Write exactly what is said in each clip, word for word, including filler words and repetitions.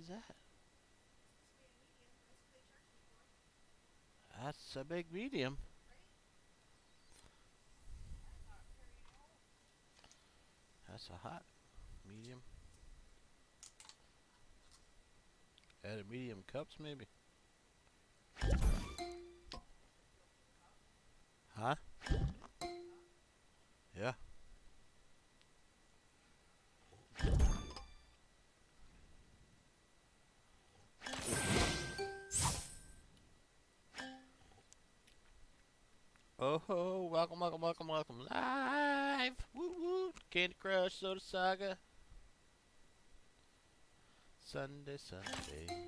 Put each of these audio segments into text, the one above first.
is that? That's a big medium. That's a hot medium. Add a medium cups maybe. Huh? Yeah. Oh ho, welcome, welcome, welcome, welcome. Live! Woo woo! Candy Crush, Soda Saga. Sunday, Sunday.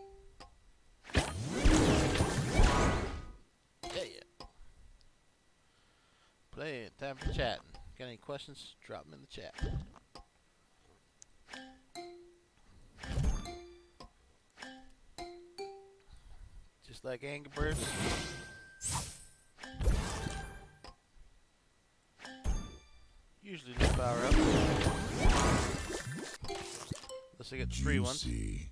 Yeah, yeah. Playing, time for chatting. Got any questions? Drop them in the chat. Just like Angry Birds. Usually just power up. Unless I get the free ones.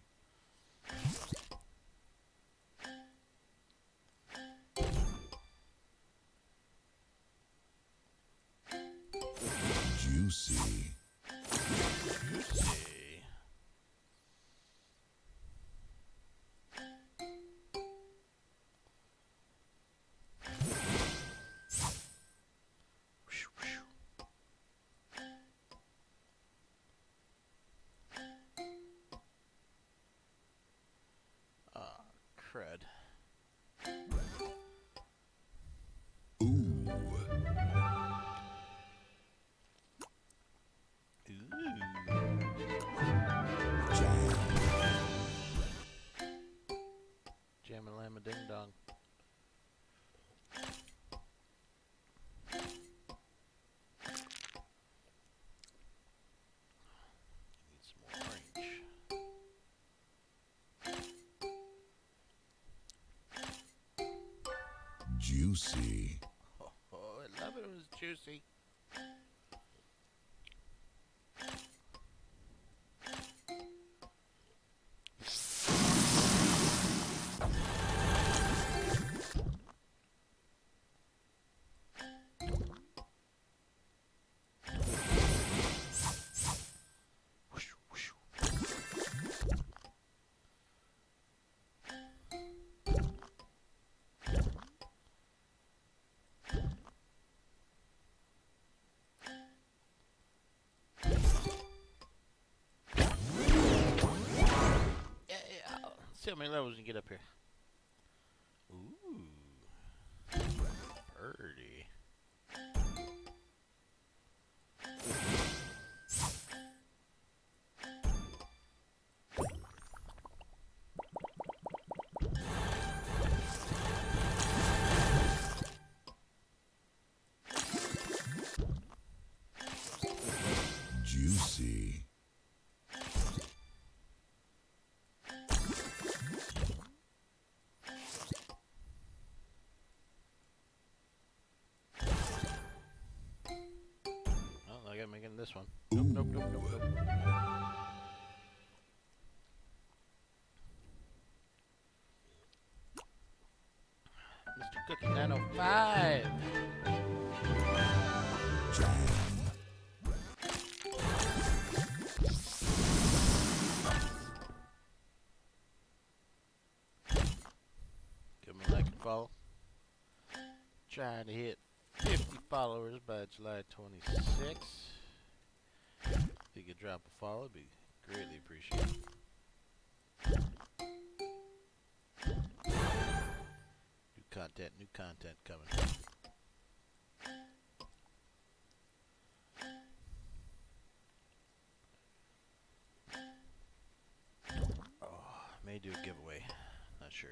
Juicy. Juicy. Ah, crud. Ooh. Jam. Jam and lamb a ding dong. Need some more orange. Juicy. Oh, oh, I love it when it's juicy. See how many levels you can get up here. Ooh. Birdie. Juicy. Making this one. Nope, nope, nope, nope, nope. Mister Cookie nine oh five. Give me a like and follow. Trying to hit fifty followers by July twenty-sixth. If you could drop a follow, it'd be greatly appreciated. New content, new content coming. Oh, may do a giveaway. Not sure.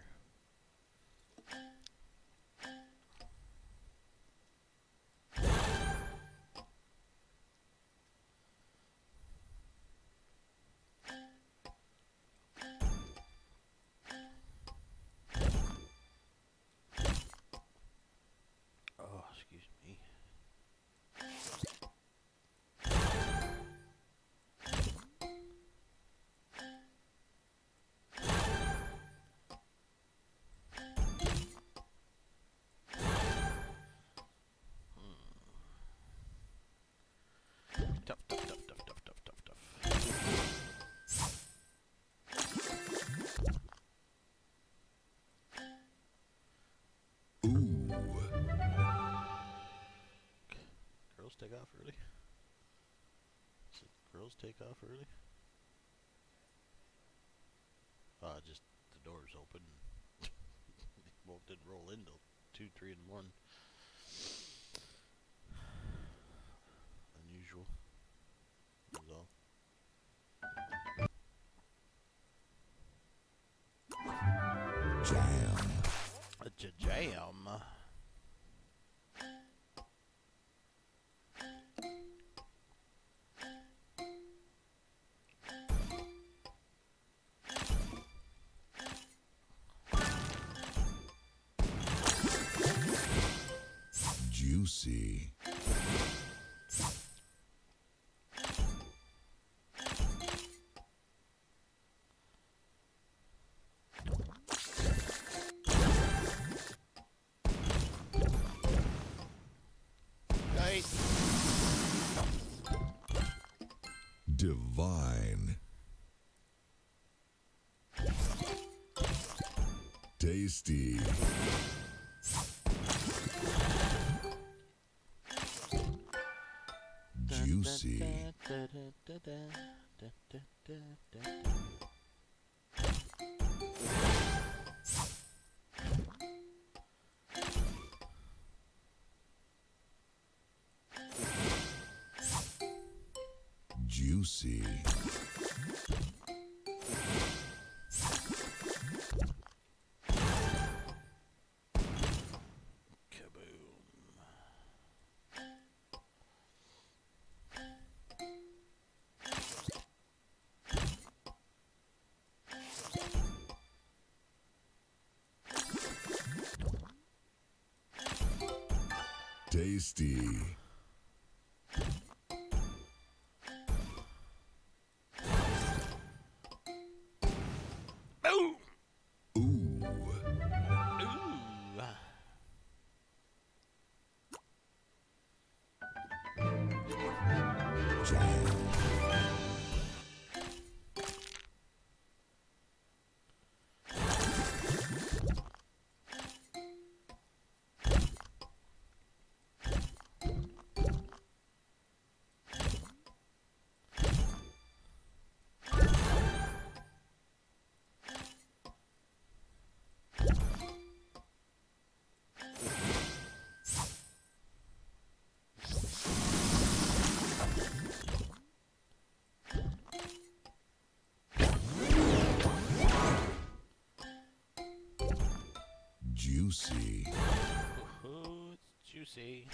take off early? Uh, just the door's open. And well, it didn't roll in till two, three in the morning. Unusual. That was all. Jam. A jam. Juicy. Nice. Divine. Tasty. Juicy. Juicy. Tasty. Boom. Ooh. Ooh. Jam. Juicy. Ooh, it's juicy.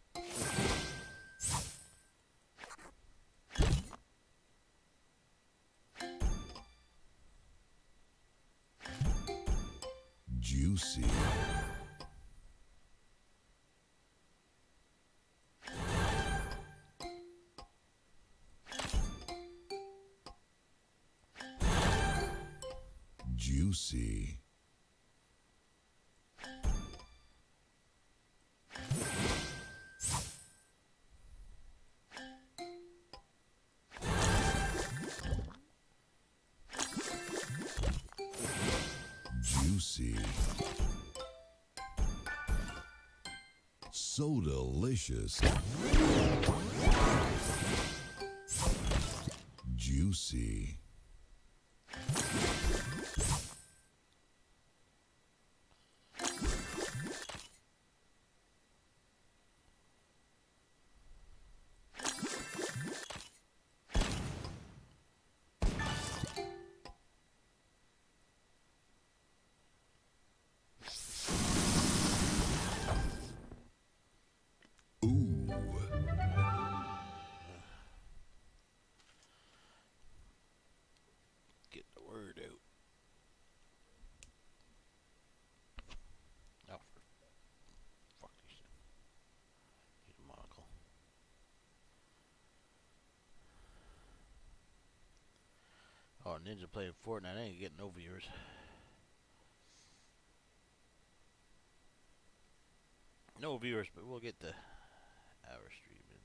Juicy. Juicy. Juicy. So delicious. Juicy. Ooh. Get the word out. Oh, for fuck you. Need a monocle. Oh, Ninja playing Fortnite. I ain't getting no viewers. No viewers, but we'll get the hour stream in.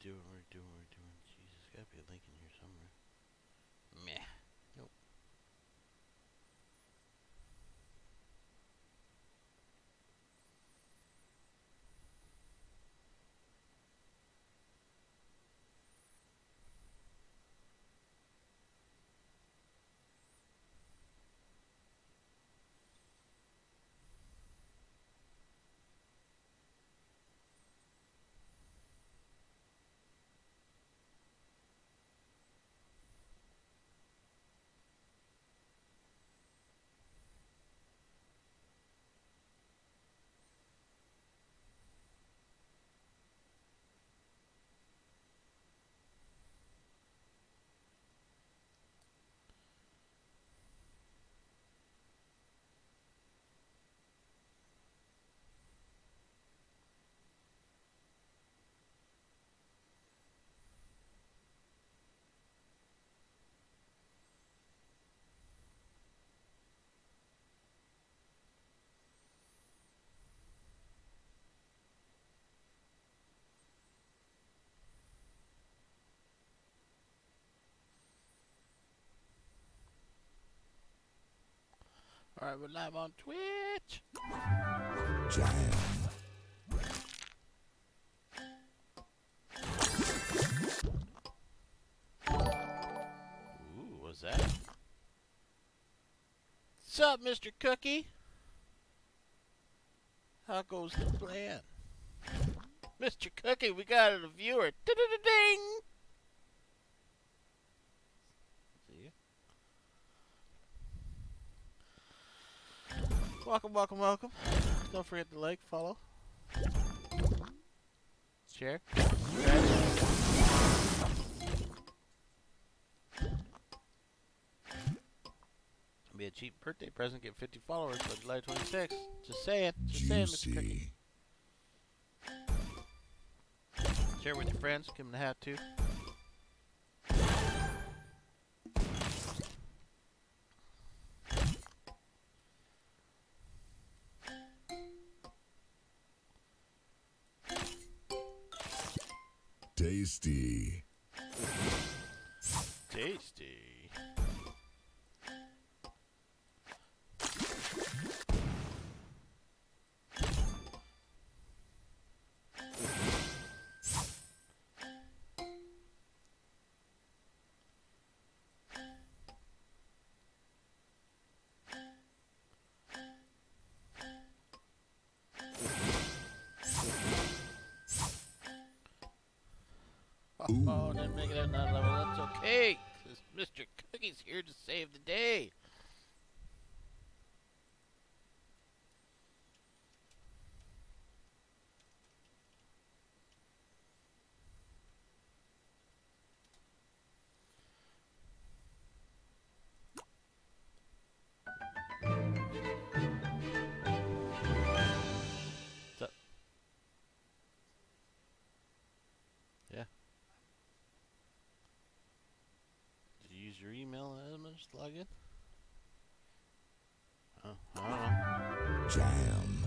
doing? What are we doing? What are we doing? Jesus, gotta be a link in here somewhere. Meh. Nope. Alright, we're live on Twitch. Jam. Ooh, what's that? What's up, Mister Cookie? How goes the plan? Mister Cookie, we got a viewer. Da-da-da-ding! See ya. Welcome, welcome, welcome. Don't forget to like, follow, share. Be a cheap birthday present. Get fifty followers by July twenty-sixth. Just saying. Just saying, Mister Cookie. Juicy. Share with your friends. Give them the hat too. Tasty. Tasty. Oh, didn't make it at that level. That's okay, because Mister Cookie's here to save the day. What's up? Yeah. Did you use your email as to log in? Oh, I don't know. Jam.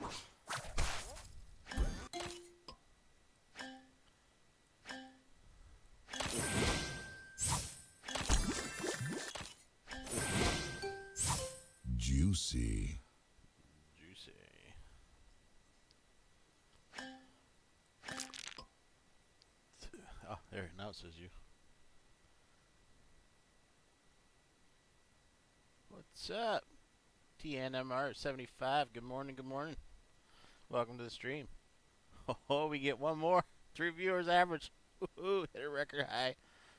Juicy. Juicy. Oh, there. Now it says you. What's up? T N M R seventy-five. Good morning, good morning. Welcome to the stream. Oh, we get one more. Three viewers average. Woohoo, hit a record high.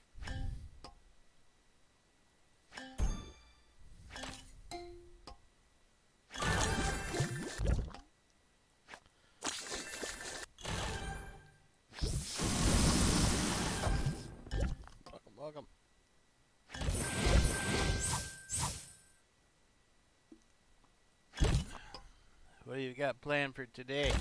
Welcome, welcome. What do you got planned for today?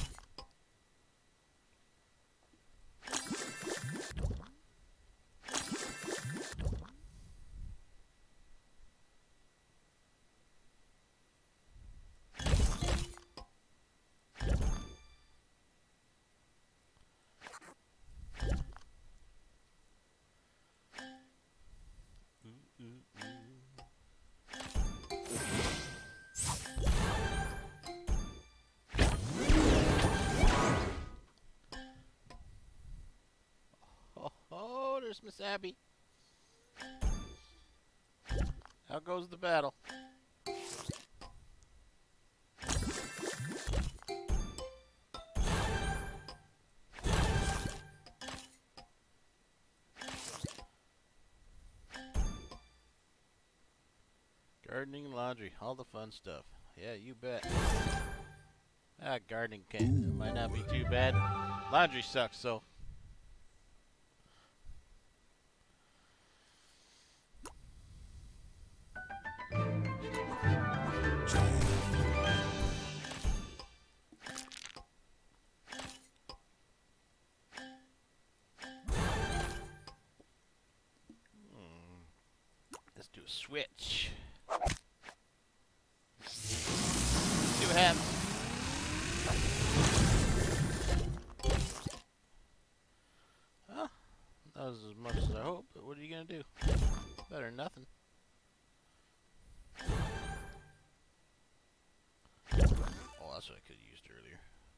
orders, Miss Abby. How goes the battle? Gardening and laundry, all the fun stuff. Yeah, you bet. Ah, gardening can it might not be too bad. Laundry sucks, so. Hmm. Let's do a switch. See what happens. Well, that was as much as I hoped, but what are you gonna do? Better than nothing. Oh, that's what I could have used earlier.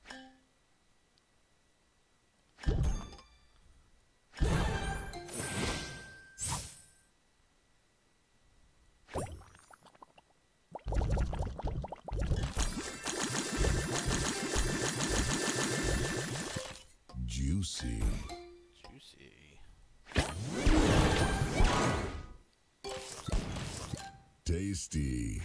Juicy. Juicy. Tasty.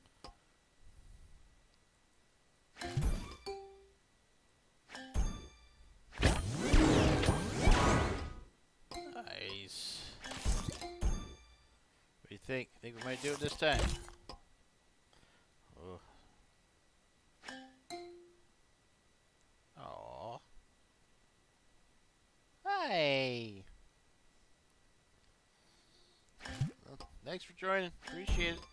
Nice. What do you think? Think we might do it this time? Oh. Aw. Hi. Well, thanks for joining. Appreciate it.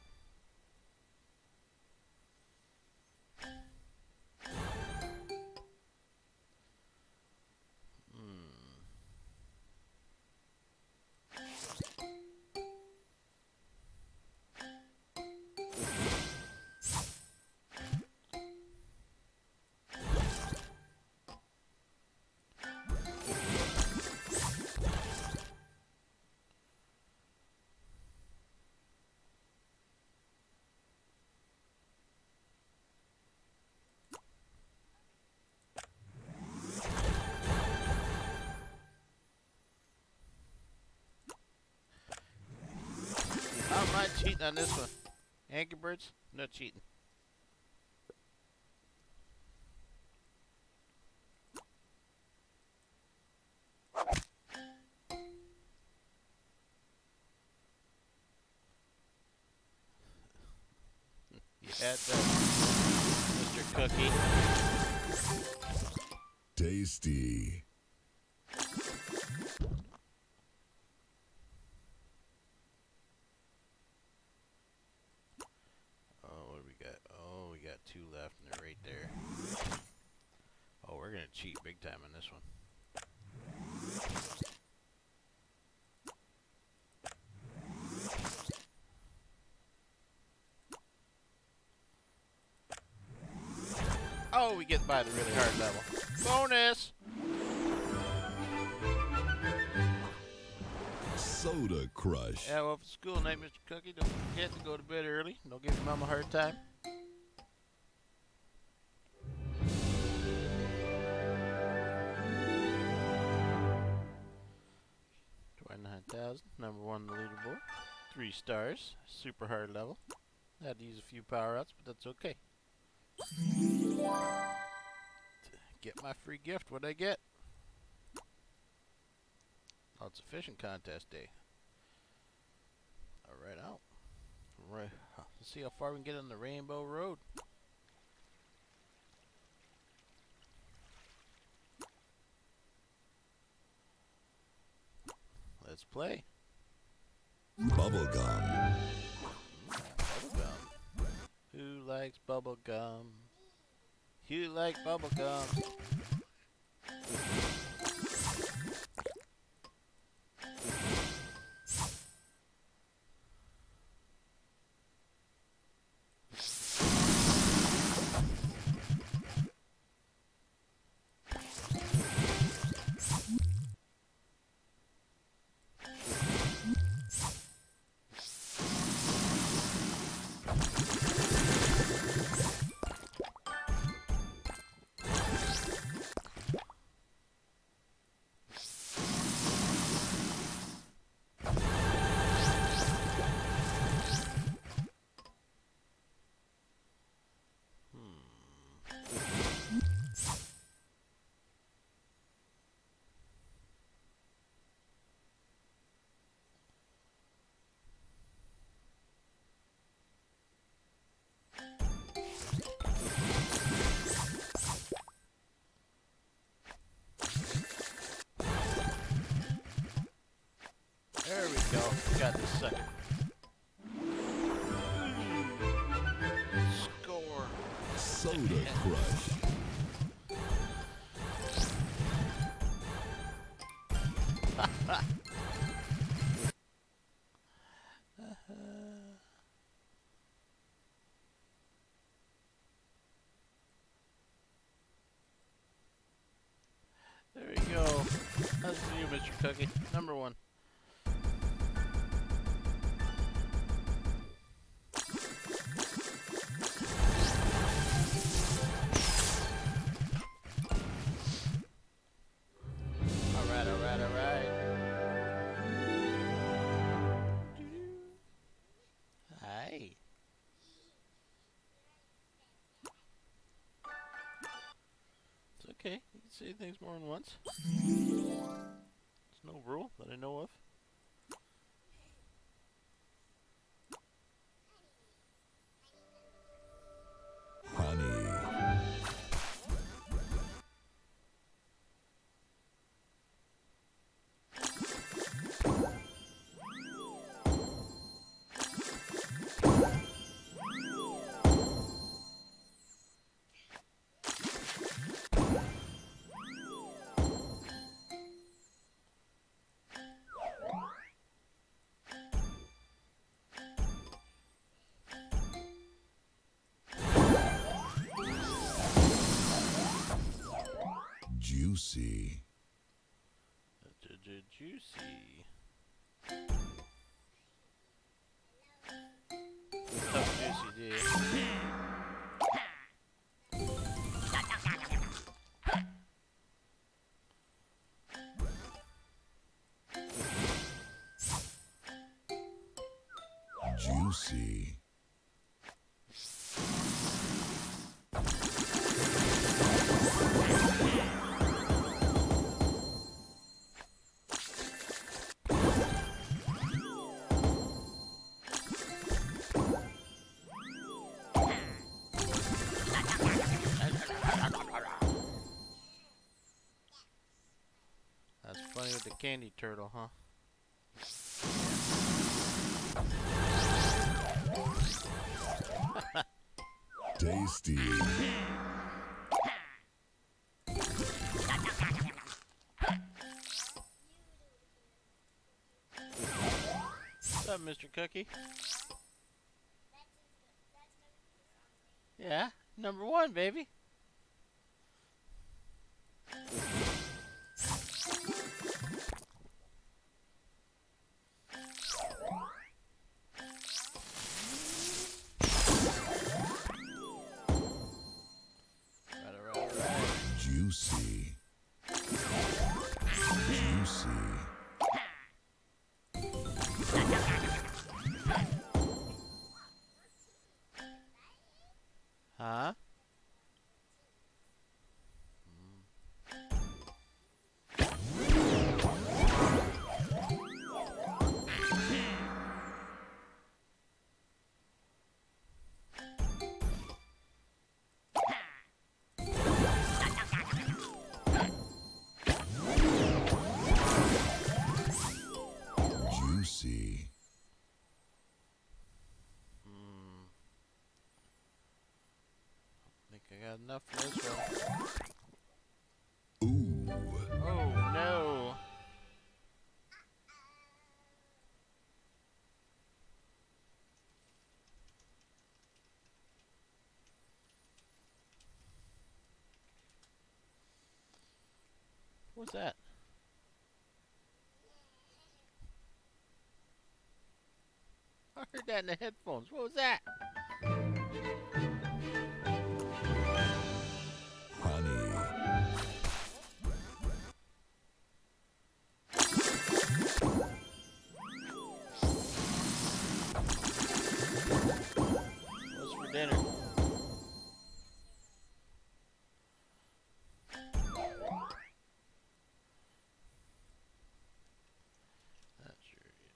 I'm not cheating on this one. Angry Birds, no cheating. You had that, Mister Cookie. Tasty. Oh, what do we got? Oh, we got two left and they're right there. Oh, we're gonna cheat big time on this one. Oh, we get by the really hard level. Bonus! Soda Crush. Yeah, well, for school night, Mister Cookie, don't forget to go to bed early. Don't give your mom a hard time. twenty-nine thousand, number one on the leaderboard. Three stars, super hard level. I had to use a few power-ups, but that's okay. Get my free gift. What'd I get? Oh, it's a fishing contest day. All right, out. Right. Let's see how far we can get on the Rainbow Road. Let's play. Bubblegum. Bubblegum. Who likes bubblegum? You like bubblegum? That's for you, Mister Cookie. Number one. Alright, alright, alright. Hi. It's okay. You can say things more than once. There's no rule that I know of. Honey. Juicy. Juicy. Tough juicy, dude. Juicy. That's funny with the candy turtle, huh? Tasty. What's up, Mister Cookie? Yeah, number one, baby. Right, right, right. Juicy. Juicy. Huh? Juicy. Hmm. Think I got enough for this one. Ooh. Oh no. What's that? I heard that in the headphones. What was that? Honey. What's for dinner? Not sure yet.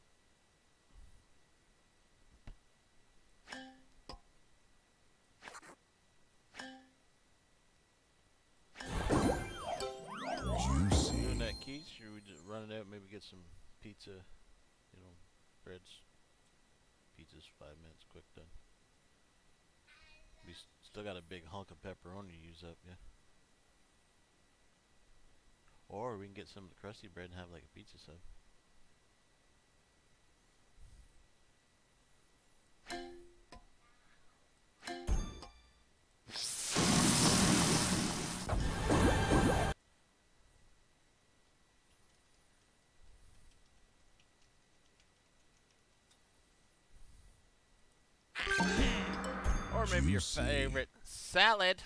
Juicy. Doing that, Keith? Should we just run it out? Maybe get some pizza, you know, breads. Pizza's five minutes, quick done. We s- still got a big hunk of pepperoni to use up, yeah. Or we can get some of the crusty bread and have like a pizza sub. Or maybe your Juicy. favorite salad.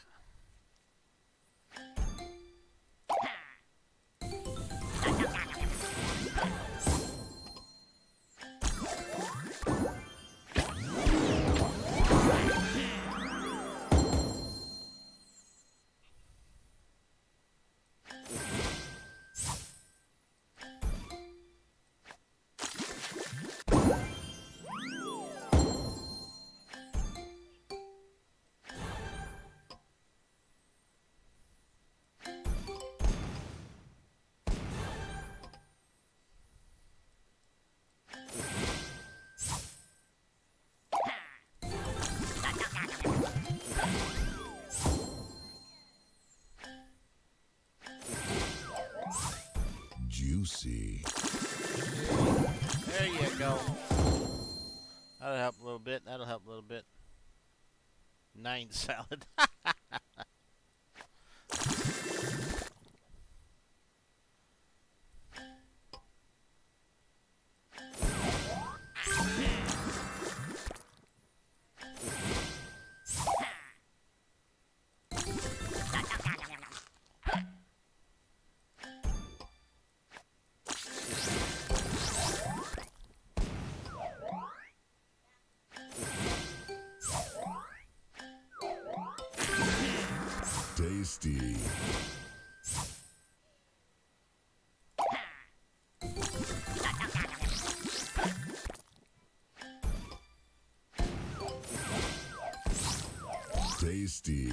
Juicy. There you go. That'll help a little bit. That'll help a little bit. Nine salad. Tasty. Tasty.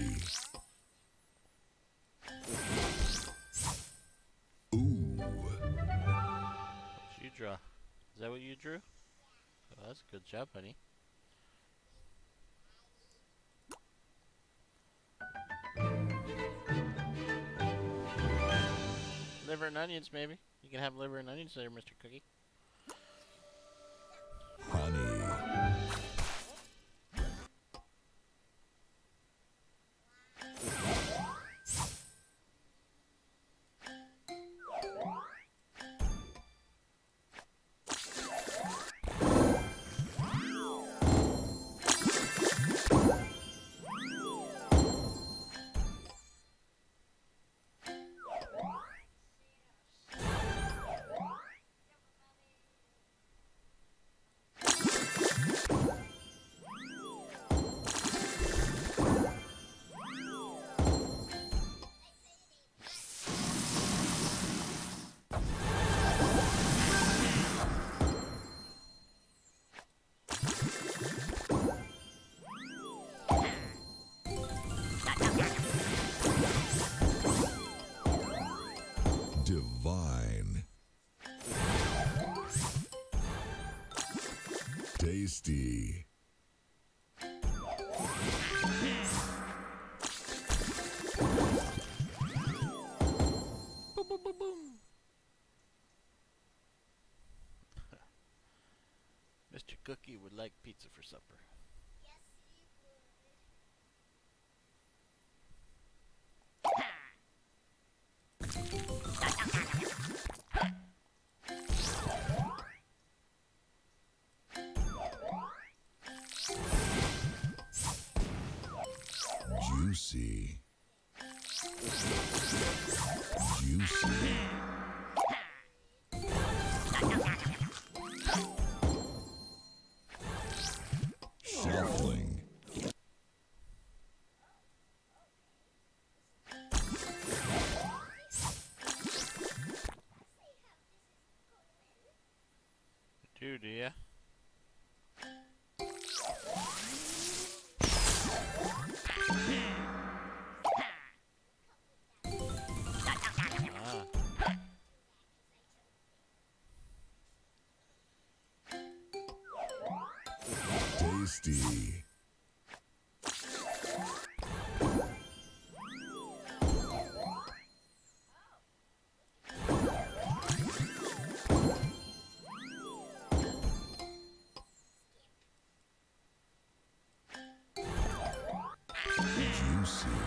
Ooh. What'd you draw? Is that what you drew? Oh, that's a good job, honey. Liver and onions, maybe. You can have liver and onions there, Mister Cookie. Honey. Divine. Tasty. Boom, boom, boom, boom. Mister Cookie would like pizza for supper. Juicy. Juicy. Shuffling. Do, do ya? Ah. Tasty. Juicy.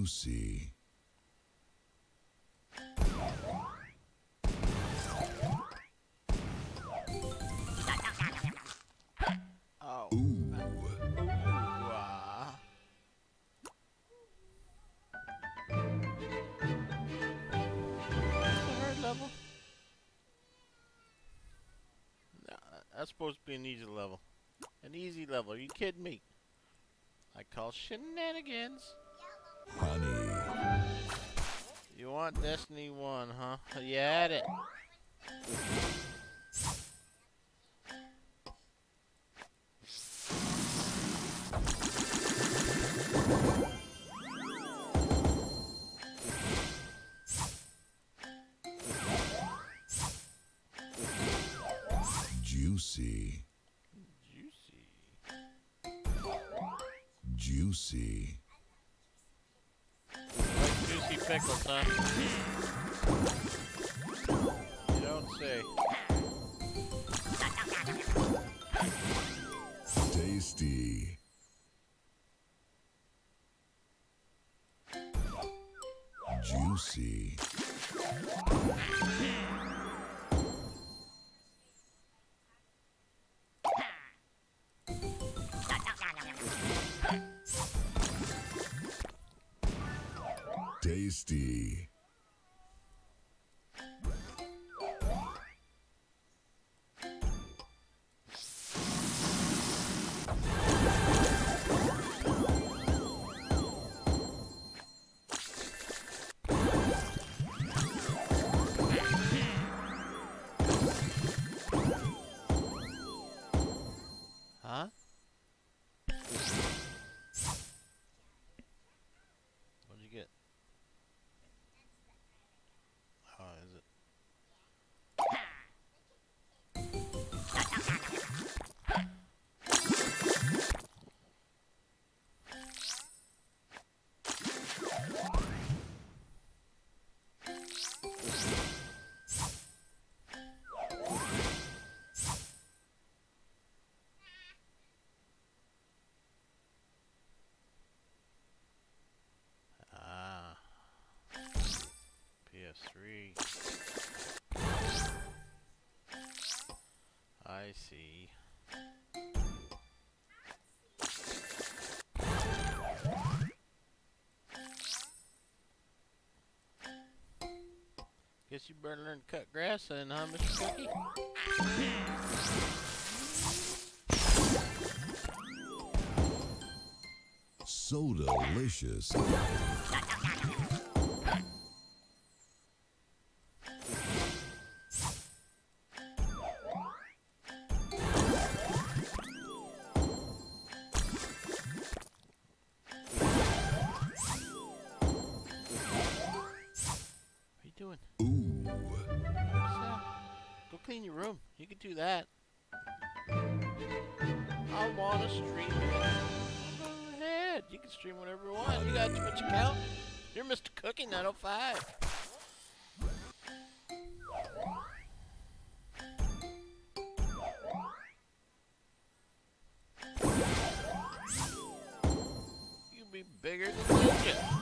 Juicy. Oh. Ooh. Ooh, ah. That's a hard level. No, that's supposed to be an easy level. An easy level. Are you kidding me? I call shenanigans. Honey. You want Destiny one, huh? You had it. Juicy. Juicy. Juicy. Like juicy pickles, huh? You don't say. Tasty. Juicy. Tasty. Huh? What'd you get? Oh, is it? Ah. P S three. I see. Guess you better learn to cut grass then, huh, Mister Cookie? So delicious. What are you doing? Ooh. What's that? Go clean your room. You can do that. I wanna stream it. Go ahead. You can stream whatever you want. You got a Twitch account? You're Mister Cookie nine oh five. You be bigger than Ninja.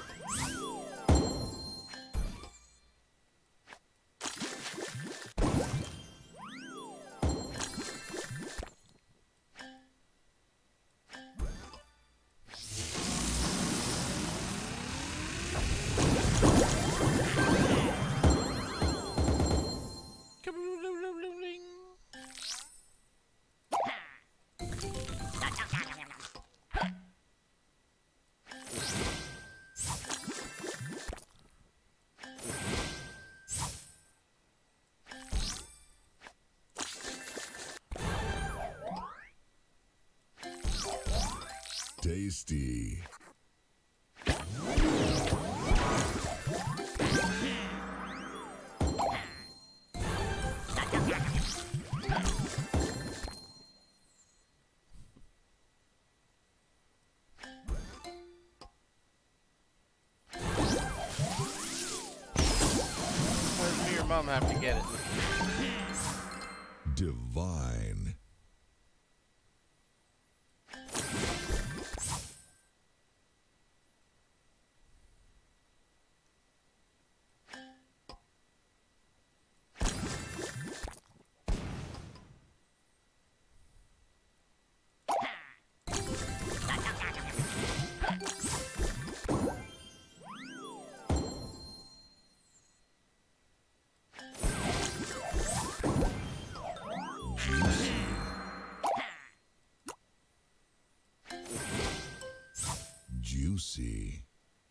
Kabloom-loom-loom-loom-ling. Tasty. Where's me or Mom have to get it? Divine. Juicy.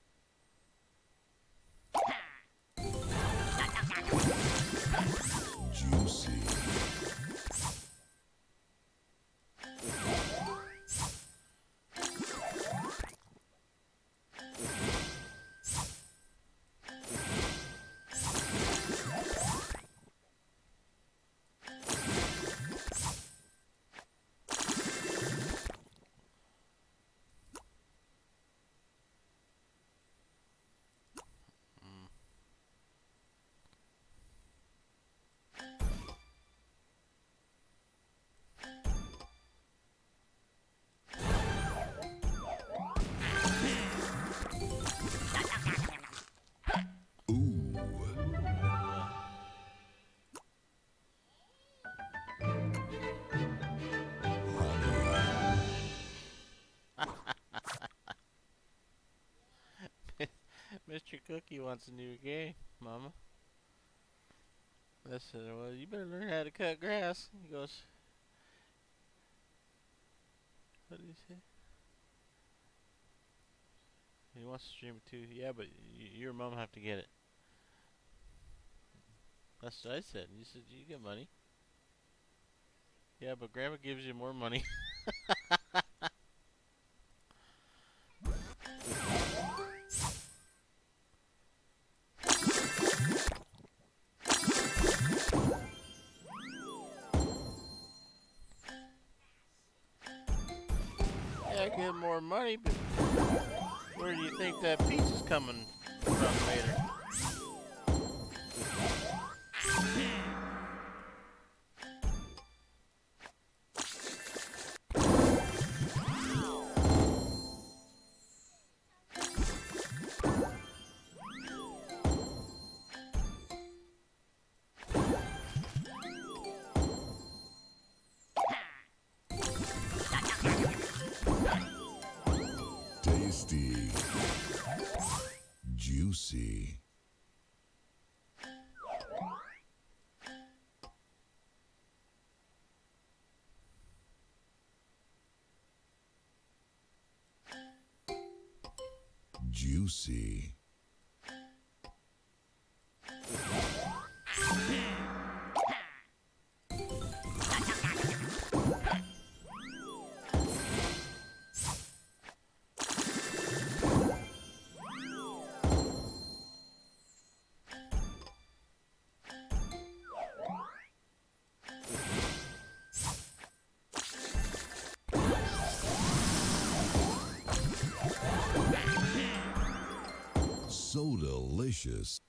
Juicy. Mister Cookie wants a new game, Mama. I said, well, you better learn how to cut grass. He goes, what did he say? He wants to stream it too. Yeah, but y your mom have to get it. That's what I said. You said you get money. Yeah, but Grandma gives you more money. Yeah, I get more money, but where do you think that pizza's coming from later? Tasty. Juicy. Juicy. So delicious.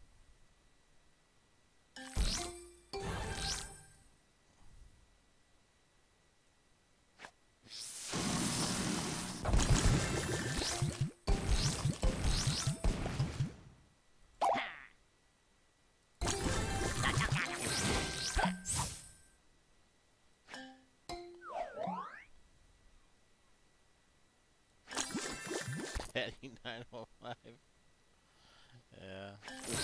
Daddy nine one five. Yeah.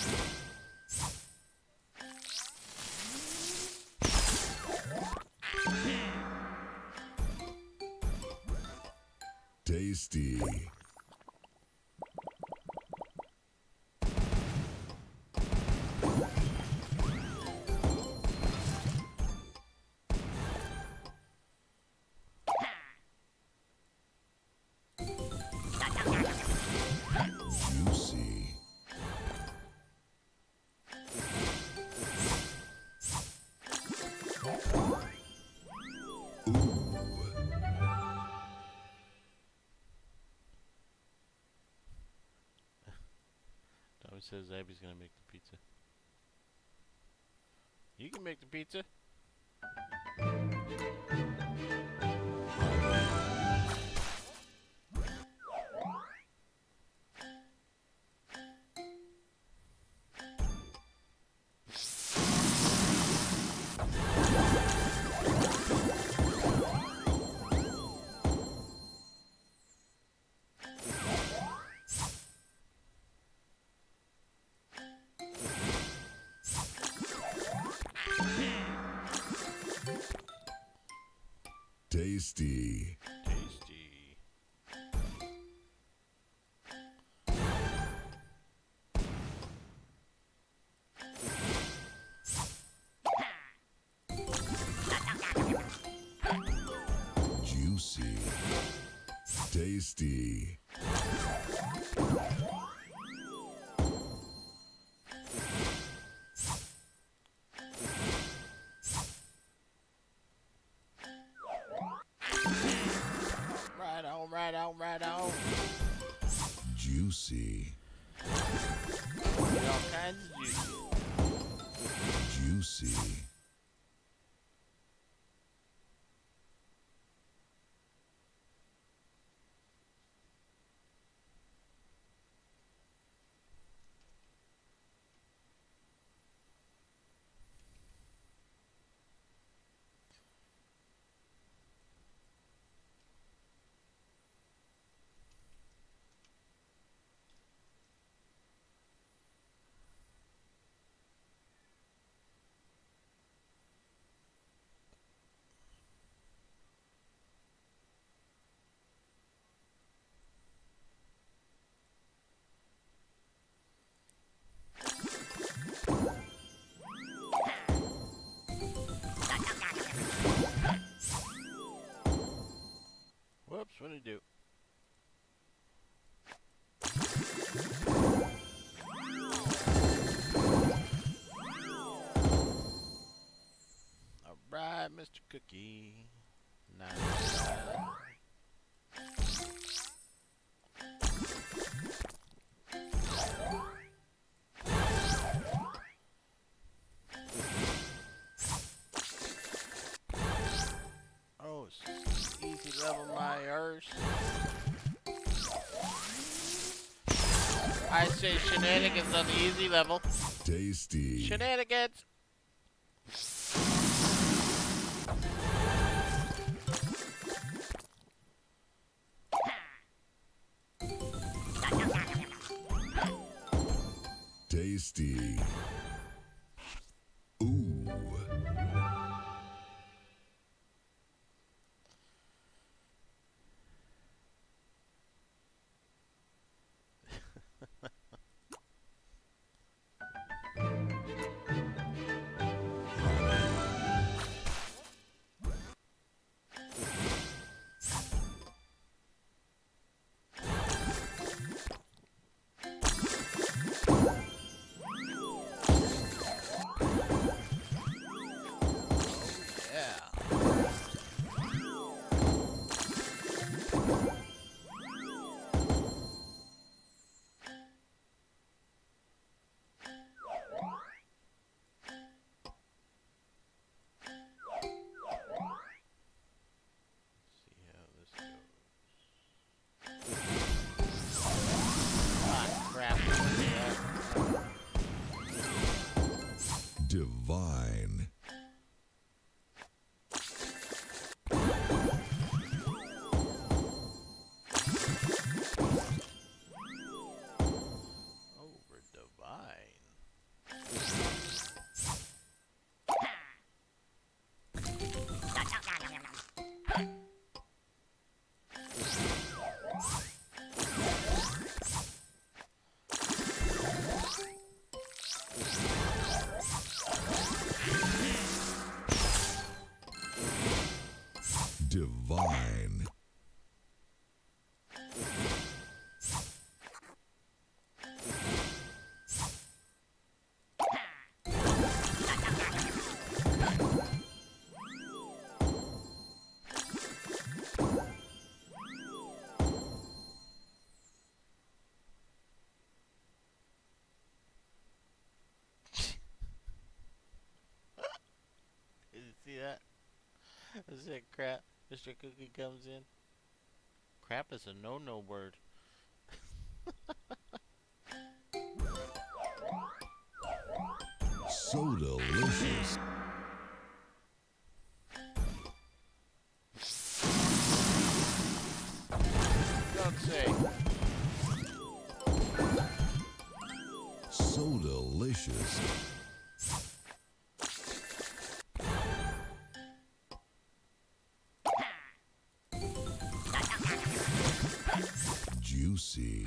Tasty. Juicy. Tommy says Abby's gonna make the pizza. You can make the pizza. Tasty. Tasty. Tasty. Right on, right on, right on. Juicy. All kinds of juicy. Juicy. Whoops, what did he do? All right, Mister Cookie. Nice. Oh, it's easy level my earth. I say shenanigans on the easy level. Tasty. Shenanigans. Tasty. Ooh. Divine. Over divine. Divine. Did you see that? I said crap. Mister Cookie comes in. Crap is a no-no word. So delicious. Don't say. So delicious. Juicy.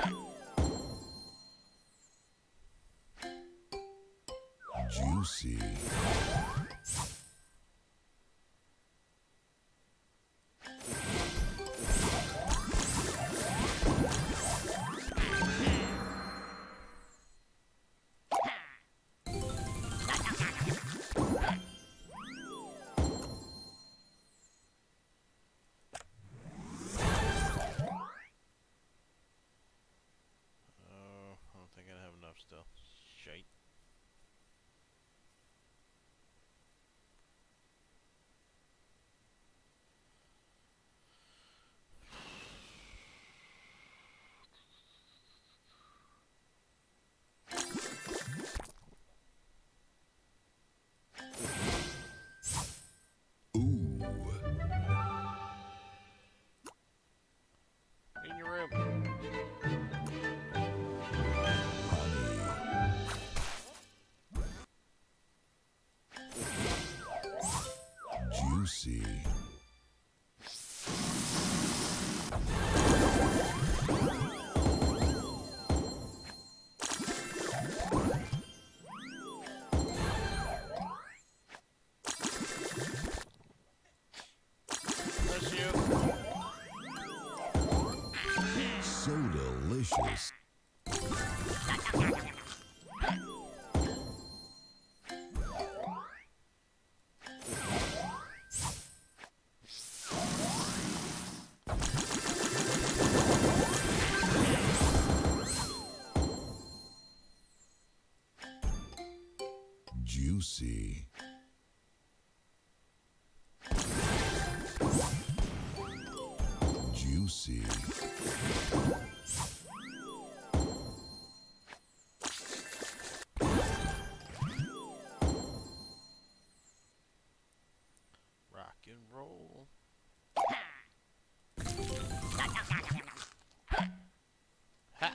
Juicy. Juicy. Bless you. So delicious. Juicy. Juicy. Rock and roll. Ha.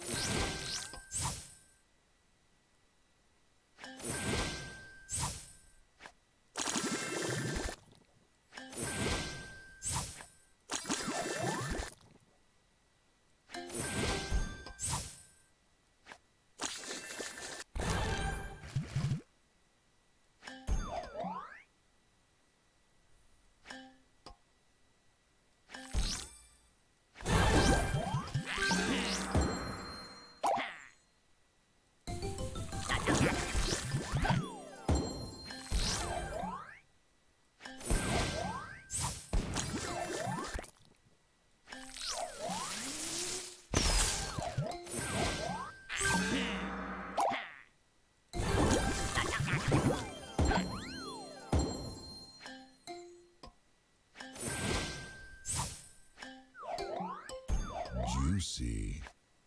Juicy.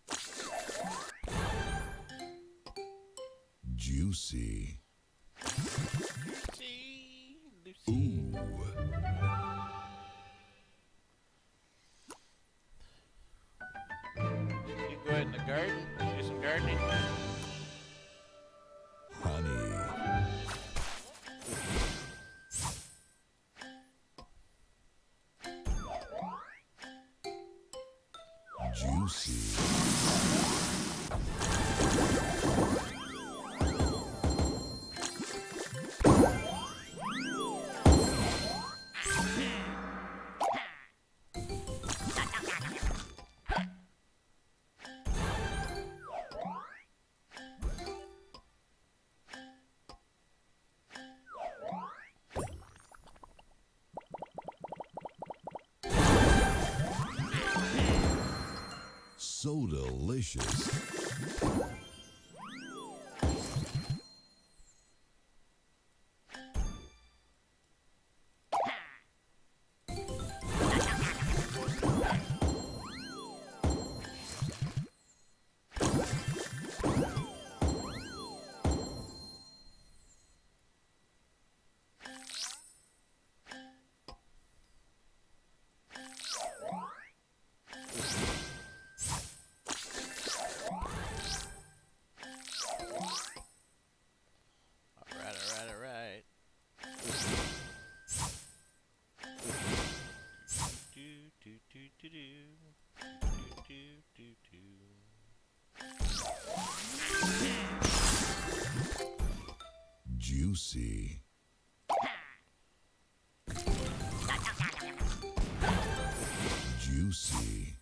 Juicy. Lucy. Lucy. Ooh. You go ahead in the garden. Do some gardening. Honey. Juicy. So delicious. Alright, alright, alright. Do, do, do, do, do. Do, do, do, do. Juicy. Juicy.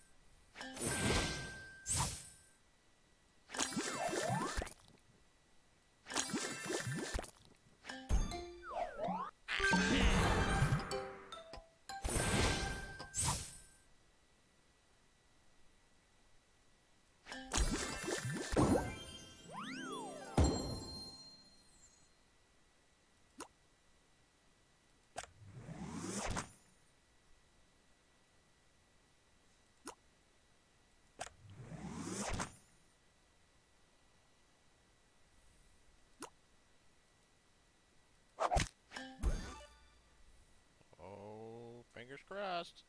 Oh, fingers crossed.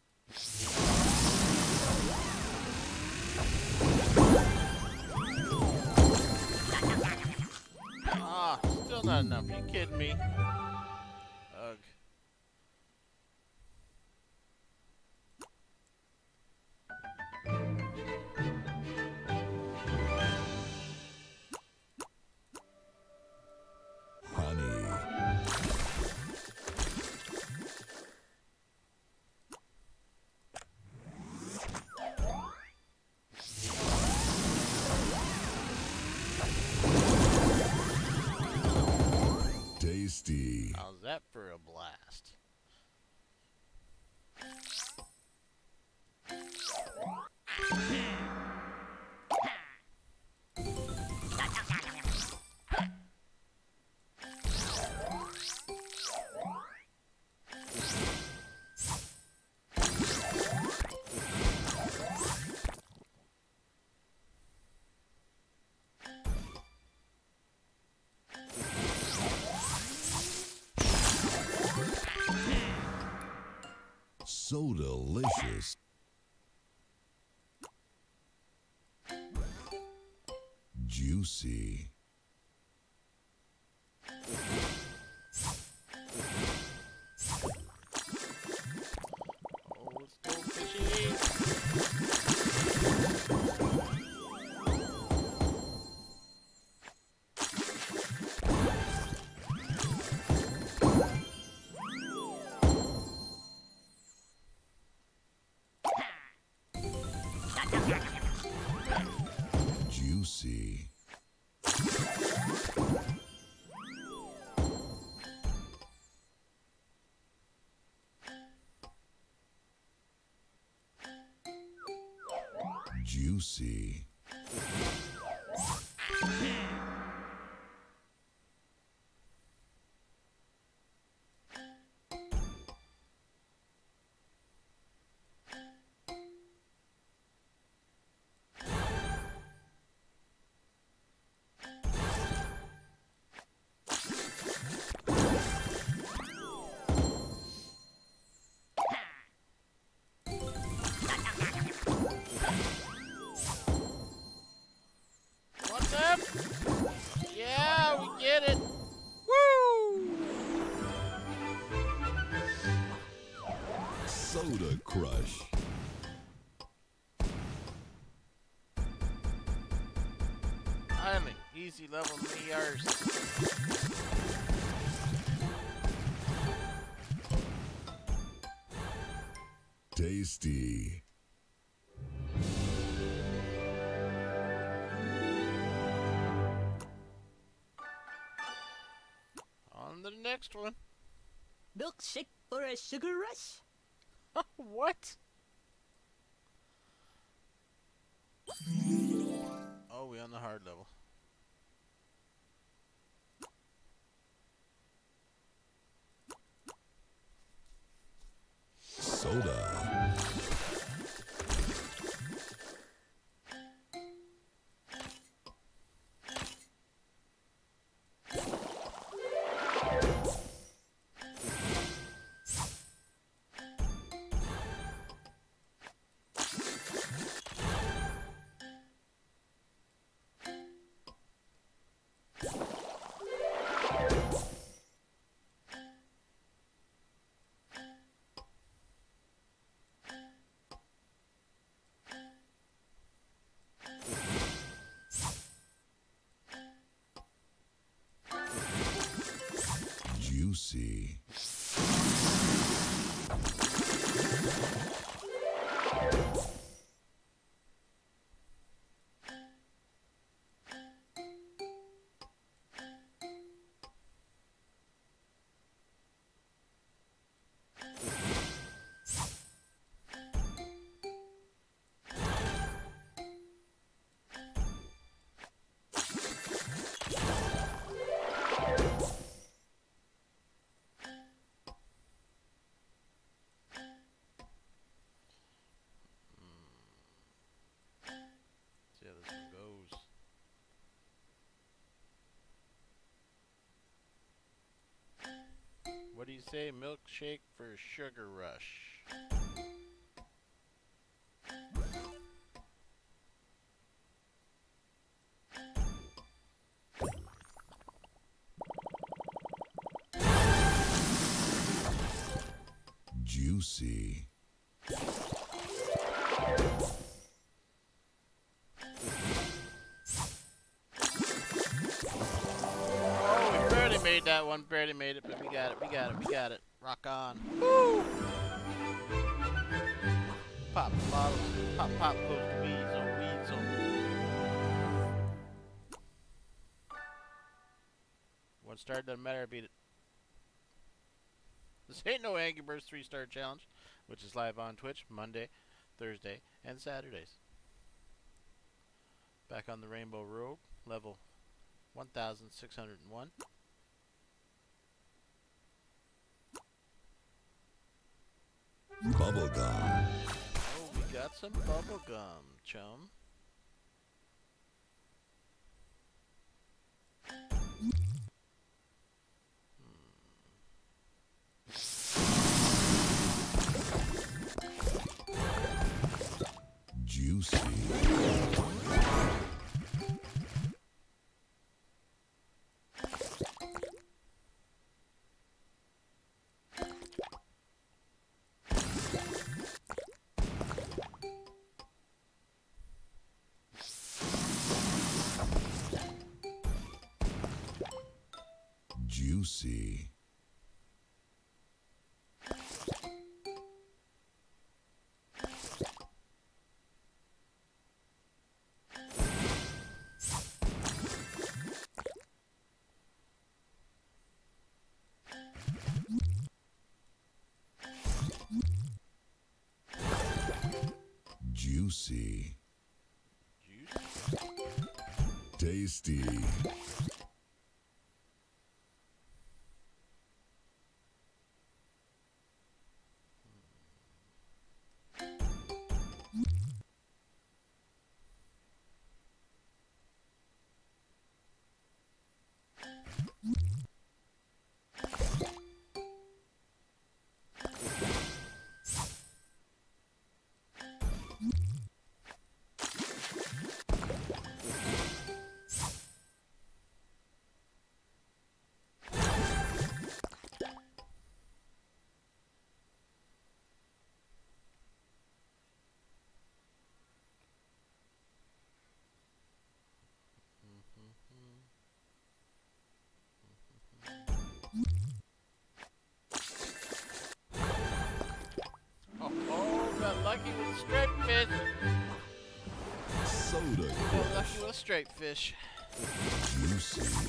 Ah, still not enough. Are you kidding me? Ugh. that for a blast? So delicious. Juicy. Oh, let's go fishing. Juicy. Juicy. What's up? Yeah, we get it. Woo! Soda Crush. Finally, easy level me ours. Tasty. On to the next one. Milkshake for a sugar rush. What? Oh, we on the hard level. Soda. Juicy. See how this one goes. What do you say? Milkshake for a sugar rush. Juicy. Oh, we barely made that one. Barely made it, but we got it. We got it. We got it. Rock on. Woo! Pop bottles. Pop, pop goes the weeds on weeds on. One star doesn't matter. I beat it. This ain't no Angry Birds three star challenge, which is live on Twitch Monday, Thursday, and Saturdays. Back on the Rainbow Road, level one thousand six hundred one. Bubblegum. Oh, we got some bubble gum, chum. Juicy. Juicy. Juicy. Juice. Tasty. Oh, oh, got lucky with striped fish. Soda Got Crush. lucky with a striped fish. Juicy.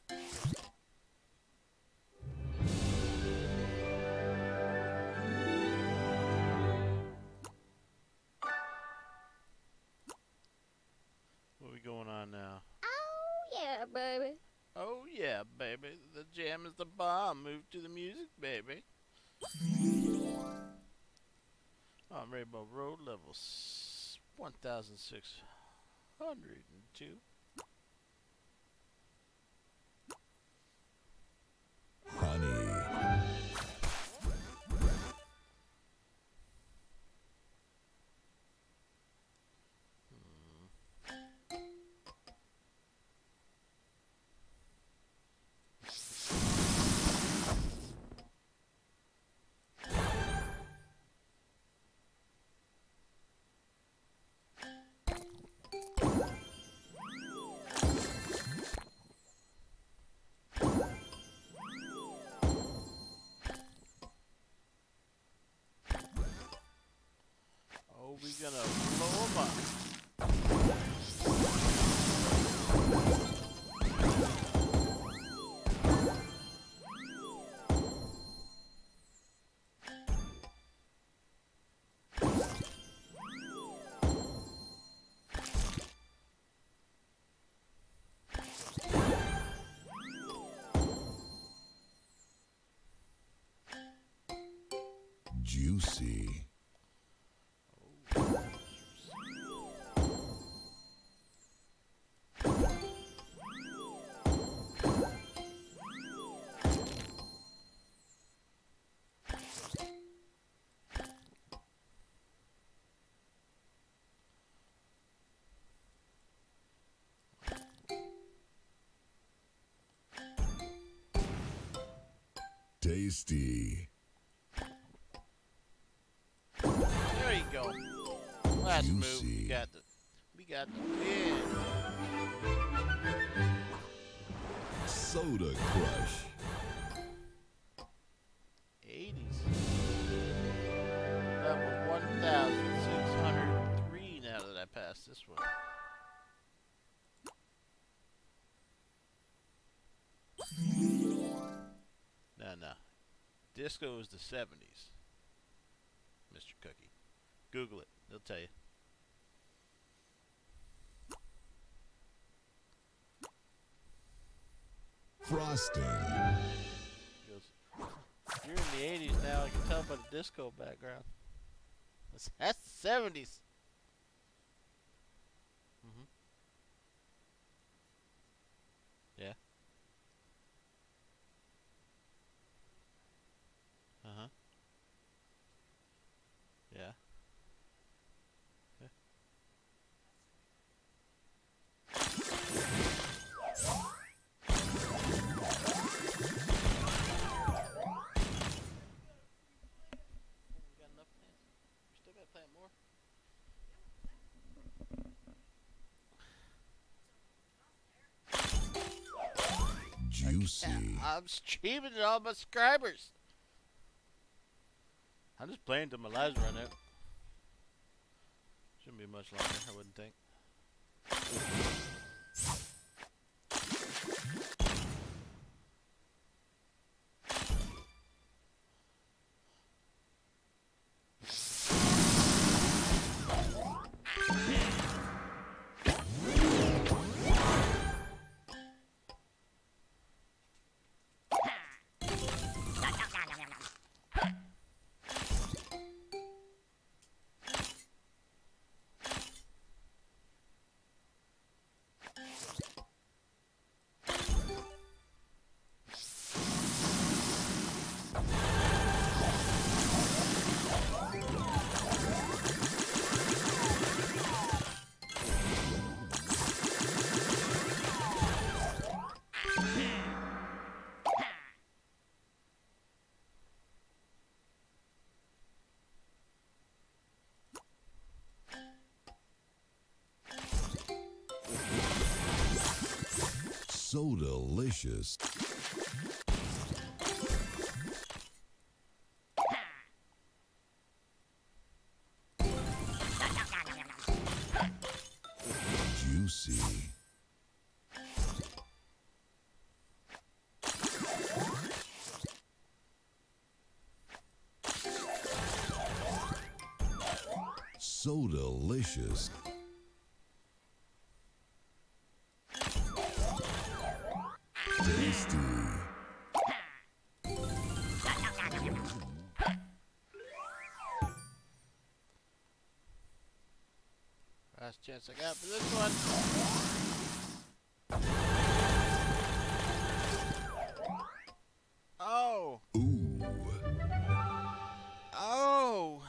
What are we going on now? Oh yeah, baby. Oh yeah, baby. The jam is the bomb. Move to the music, baby. On Rainbow Road, level one thousand six hundred two. Honey. Oh, we gonna blow 'em up. Juicy. Tasty. There you go. Last move. We Juicy. got the. We got the win. Soda Crush. eighties. Level one thousand six hundred three now that I passed this one. No, no. Disco was the seventies. Mister Cookie. Google it. They'll tell you. Frosting. He goes, you're in the eighties now. I can tell by the disco background. That's, that's the seventies. Mm-hmm. Yeah. Uh-huh. Yeah. Yeah. We got enough plants? We still got to plant more? Juicy. I'm streaming to all my subscribers. I'm just playing till my lives run out. Shouldn't be much longer, I wouldn't think. So delicious. Juicy. So delicious. Tasty. Last chance I got for this one. Oh! Ooh. Oh!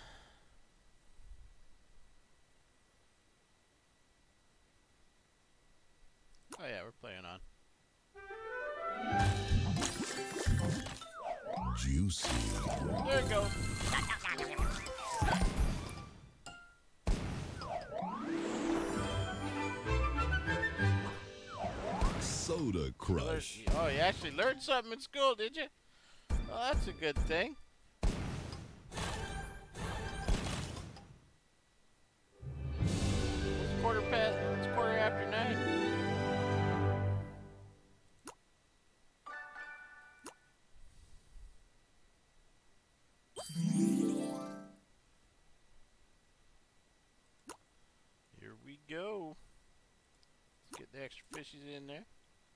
Oh yeah, we're playing on. Juicy. There it goes. Soda Crush. Oh, you actually learned something in school, did you? Oh, that's a good thing. It's quarter past, it's quarter after nine. Here we go. Let's get the extra fishies in there.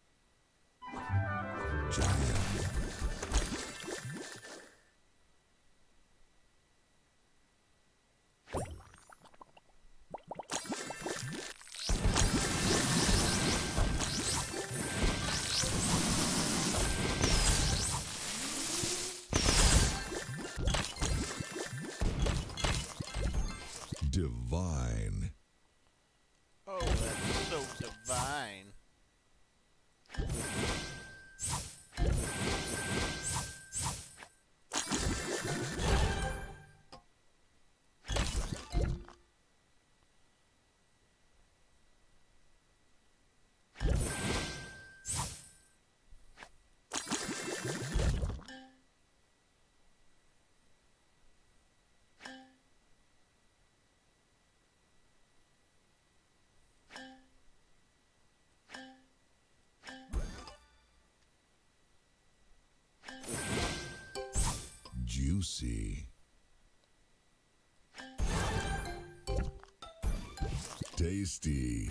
Divine. Oh, that's so divine. Juicy. Tasty.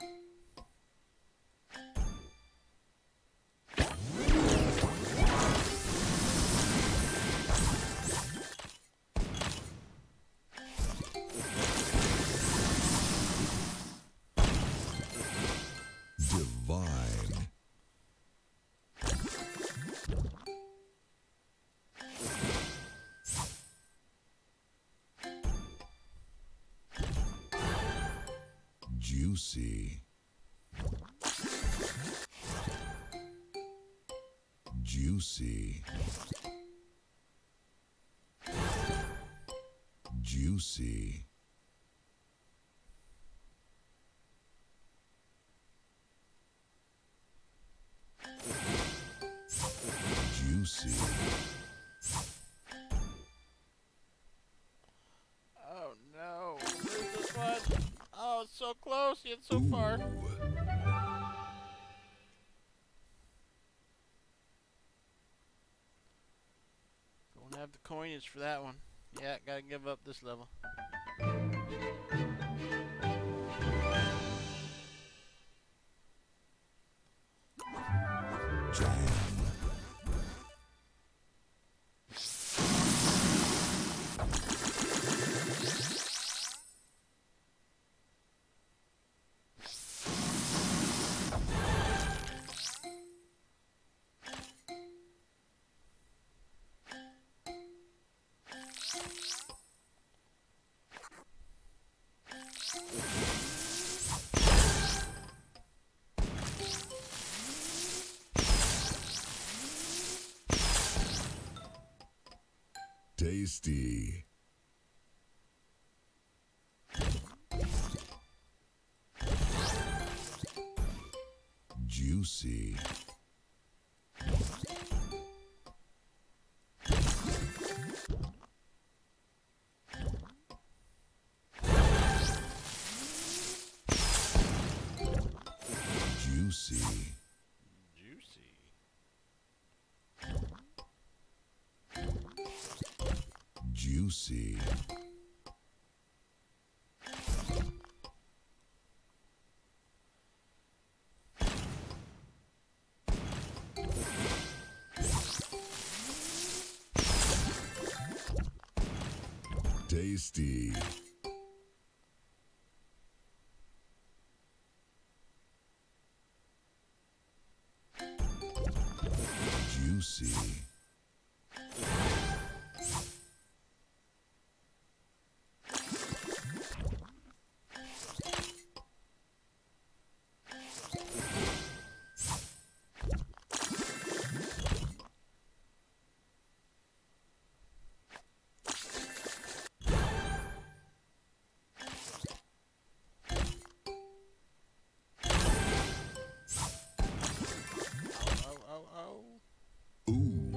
Divine. Juicy. Juicy. Juicy. Juicy. Oh no. Where's this one? Oh, it's so close yet so far. Don't have the coinage for that one. Yeah, gotta give up this level. Jam. Tasty. Juicy. Juicy. Juicy. Juicy. Tasty. Juicy. Oh, oh, oh. Ooh.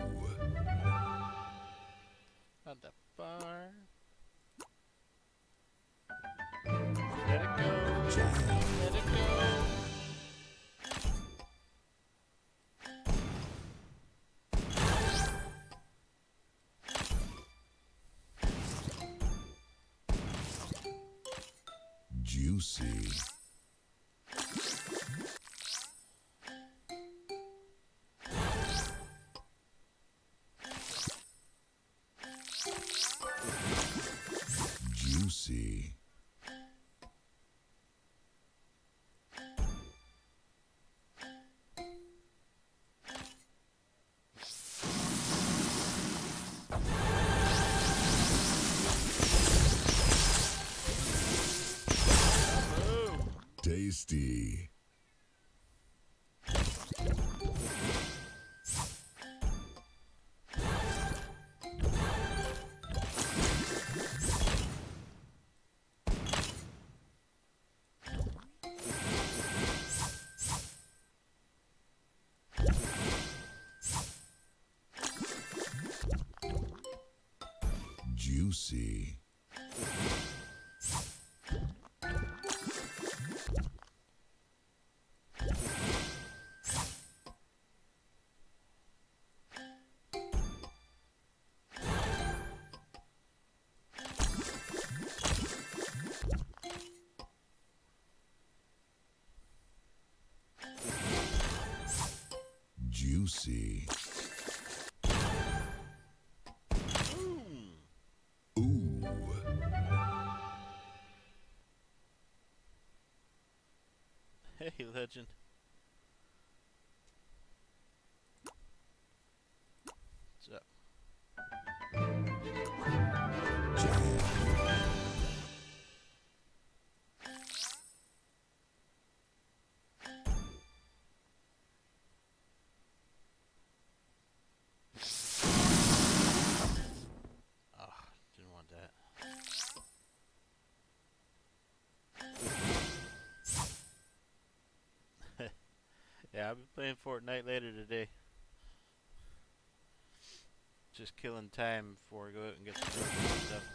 Not that far. Let it go. Jam. Let it go. Juicy. Juicy. Ooh. Tasty. Juicy. juicy. Mm. Ooh. Hey, legend. What's up? Oh, didn't want that. Yeah, I'll be playing Fortnite later today. Just killing time before I go out and get some groceries and stuff.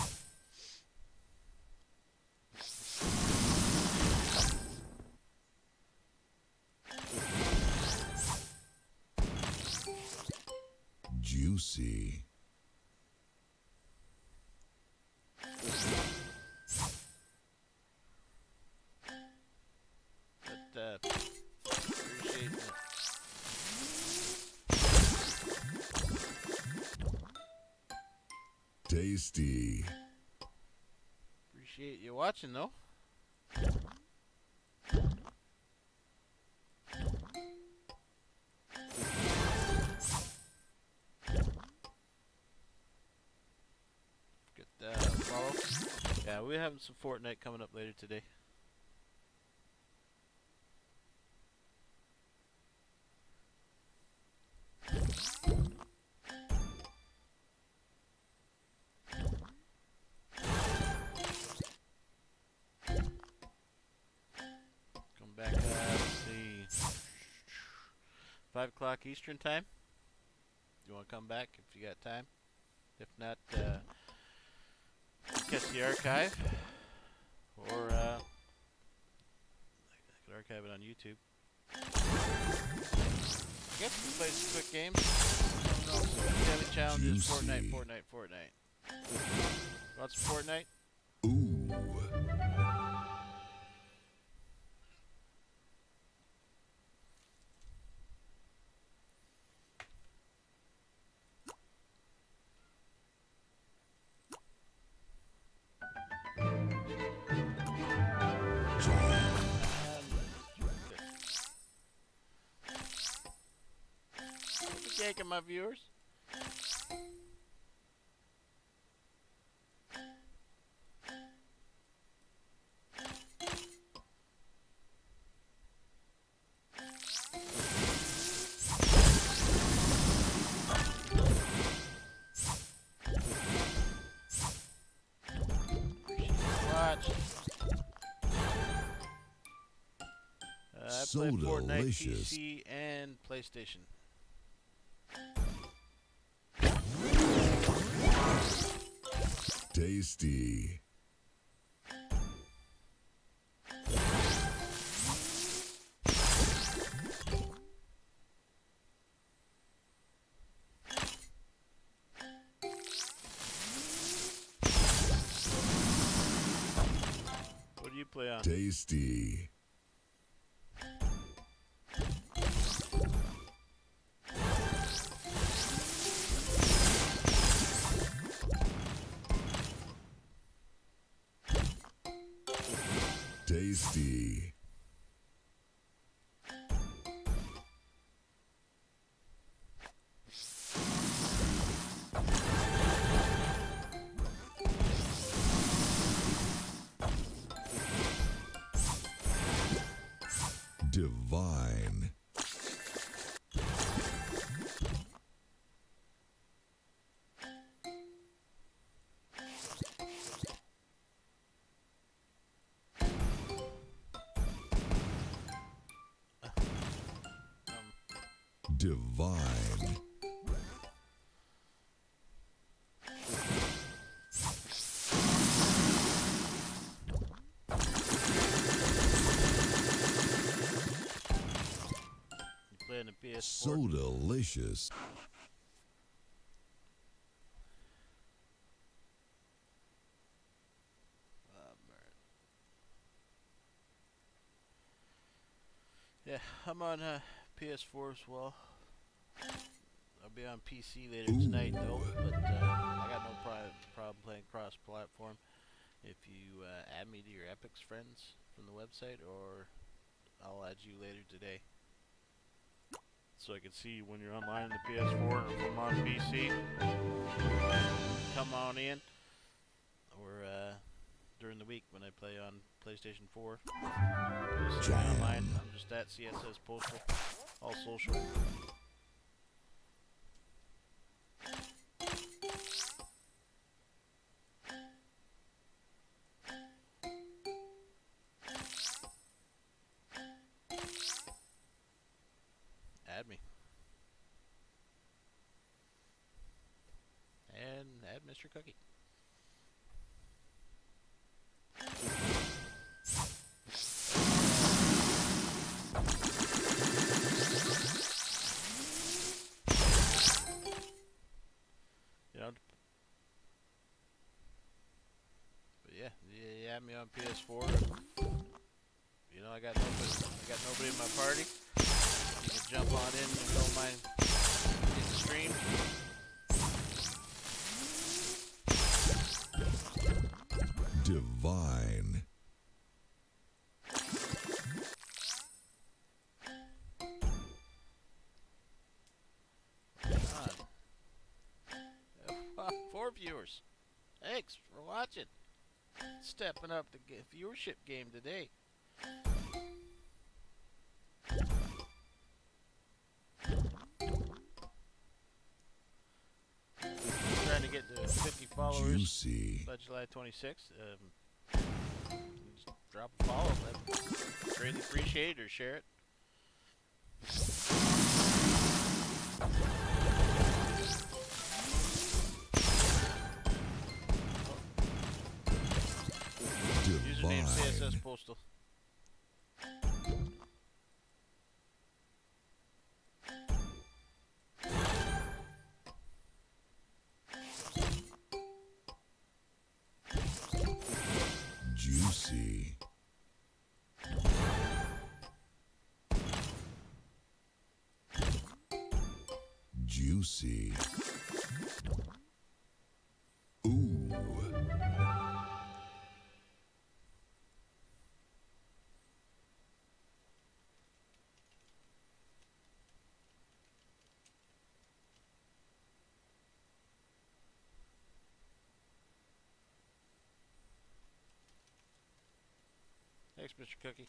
Juicy. But, uh, appreciate the Tasty. appreciate you watching though. Get that uh, follow. Yeah, we're having some Fortnite coming up later today. Come back, uh, let's see, five o'clock Eastern time. You want to come back if you got time? If not, uh, catch the archive, or uh, I could archive it on YouTube. I guess we can play some quick games. I don't know. Daily challenges, Juicy. Fortnite, Fortnite, Fortnite. Want some Fortnite? Ooh. Yanking my viewers. Watch. Uh, I So play Fortnite, P delicious. C, and PlayStation. Tasty. What do you play on? Tasty. Tasty. Divine. Um, Divine. you playing the P S four? So delicious. Oh, man. Yeah, I'm on uh, P S four as well. I'll be on P C later tonight though, but uh, I got no pro problem playing cross-platform. If you uh, add me to your Epix friends from the website, or I'll add you later today, so I can see when you're online on the P S four, or if I'm on P C. Come on in, or uh, during the week when I play on PlayStation four. See me online. I'm just at csspostal, all social. Add me. And add Mister Cookie. You know, but yeah, you add me on P S four. You know, I got nobody. I got nobody in my party. You can jump on in and don't mind getting streamed. Divine. Uh, four viewers. Thanks for watching. Stepping up the viewership game today. Trying to get to fifty followers Juicy. by July twenty-sixth. Um, just drop a follow. I'd greatly appreciate it, or share it. Username csspostal. Juicy. Juicy. Ooh. Thanks, Mister Cookie.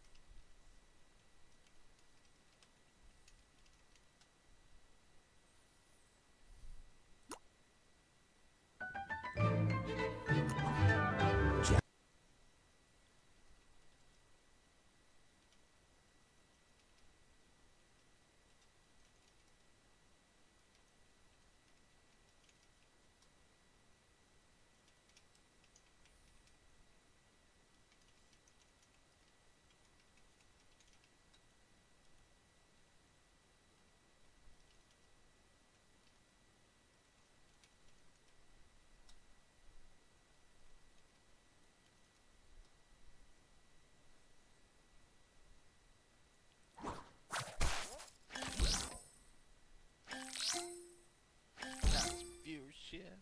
That's viewership.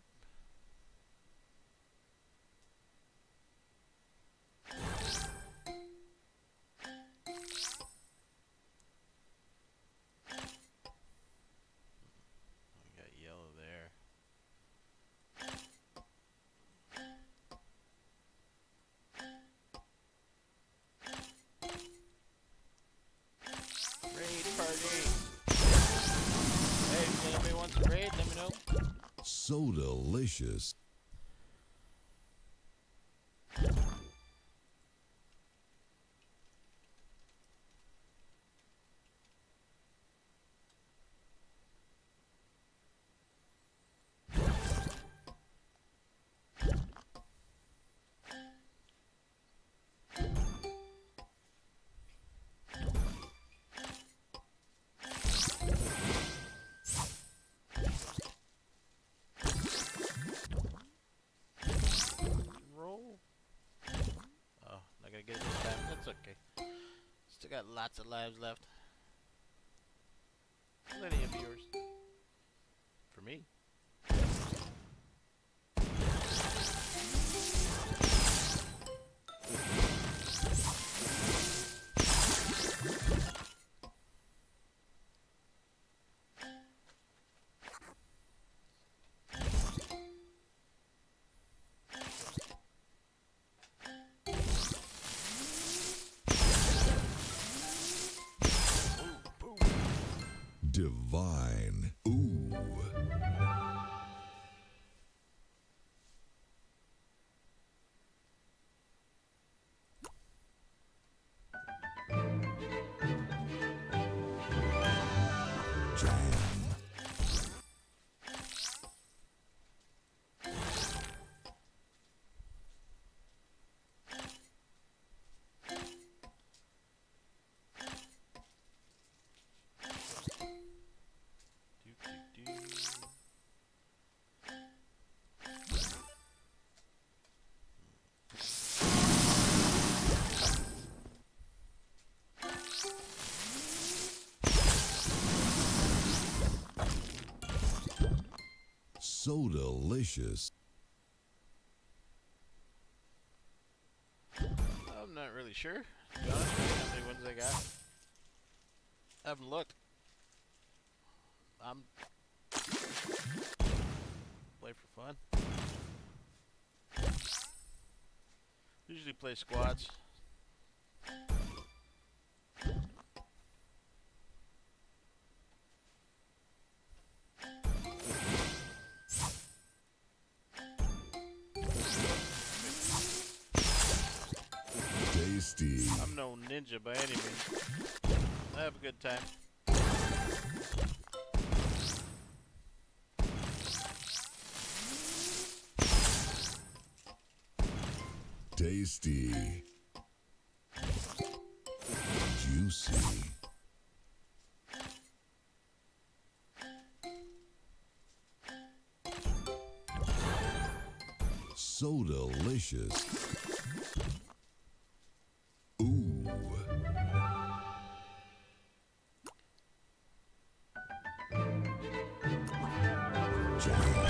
We got yellow there. Raid party. Hey, if anybody wants a raid, let me know. So delicious. Roll. Oh, not gonna get it this time. That's okay. Still got lots of lives left. Plenty of viewers. For me. Divine. Ooh. Jam. Do, do, do. So delicious. I'm not really sure. To be honest with you, how many wins I got. I haven't looked. I'm play for fun. Usually play squads. Tasty. I'm no ninja by any means. I have a good time. Tasty. Juicy. So delicious. Ooh. Jam.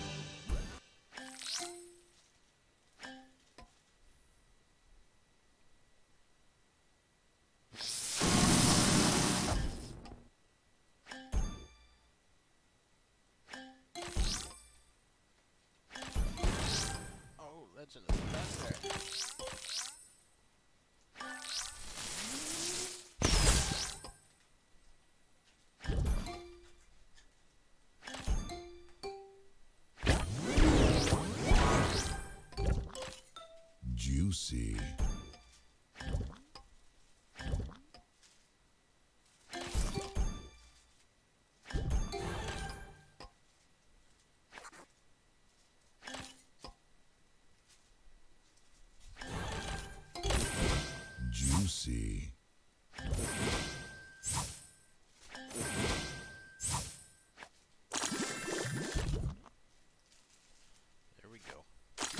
Oh, that's in the back there. Juicy. Juicy. There we go.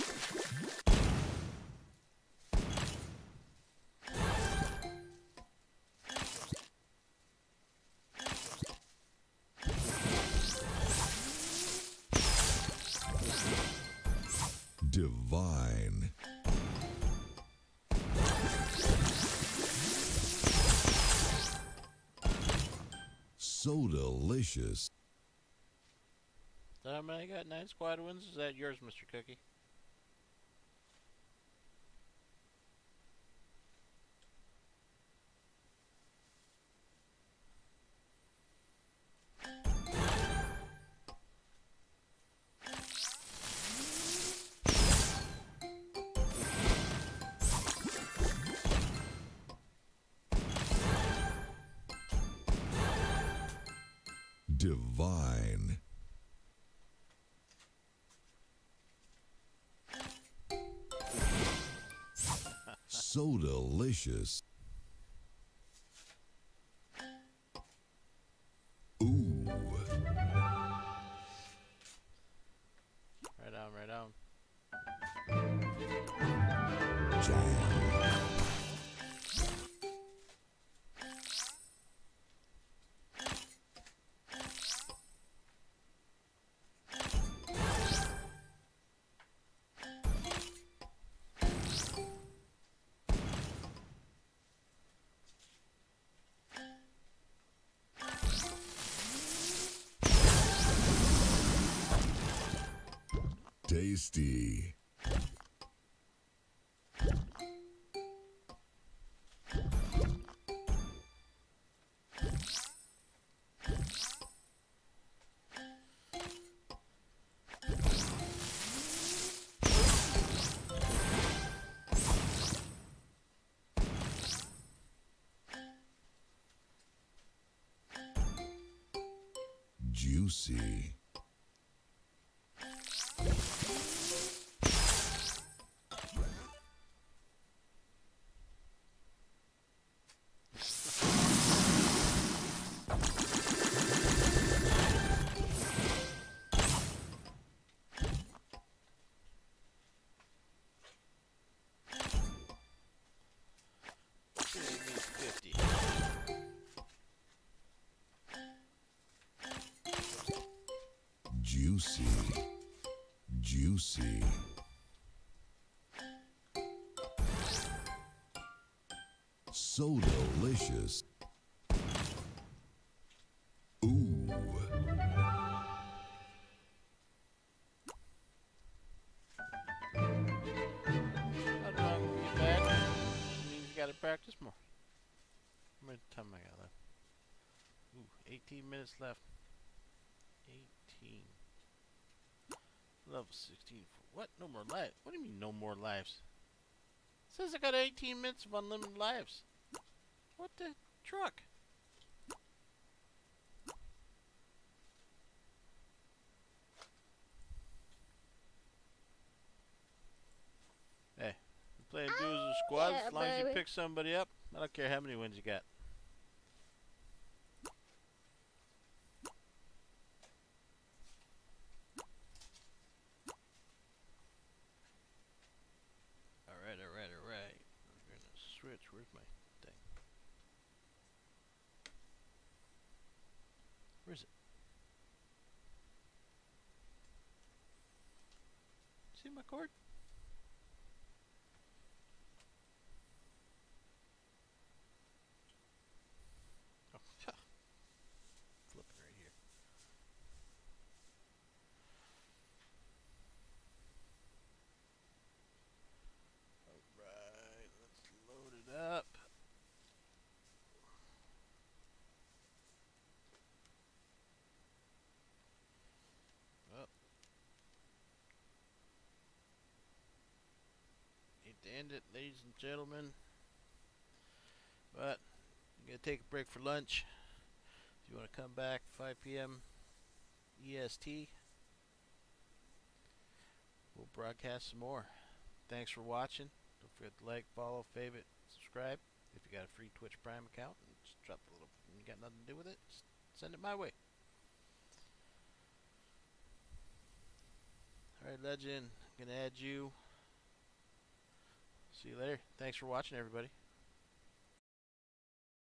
Divine. So delicious. Is that how many I got? Nine squad wins? Is that yours, Mister Cookie? Divine. So delicious. Ooh. Right on, right on. Jam. tasty. Juicy. fifty. Juicy. Juicy. So delicious. Ooh. How do I get back? That means you gotta practice more. How much time I got left? Ooh, eighteen minutes left. eighteen. Level sixteen. For what? No more lives? What do you mean no more lives? It says I got eighteen minutes of unlimited lives. What the truck? Hey, we're playing duos or squads. yeah, As long as you baby. pick somebody up, I don't care how many wins you got. Alright, alright, alright. We're gonna switch. Where's my thing? Where's it? See my cord? Oh, flip it right here. Alright, let's load it up. Well, need to end it, ladies and gentlemen. But I'm gonna take a break for lunch. If you want to come back, five P M E S T, we'll broadcast some more. Thanks for watching. Don't forget to like, follow, favorite, subscribe. If you got a free Twitch Prime account and just drop a little, you got nothing to do with it, just send it my way. Alright, legend, gonna add you. See you later. Thanks for watching, everybody.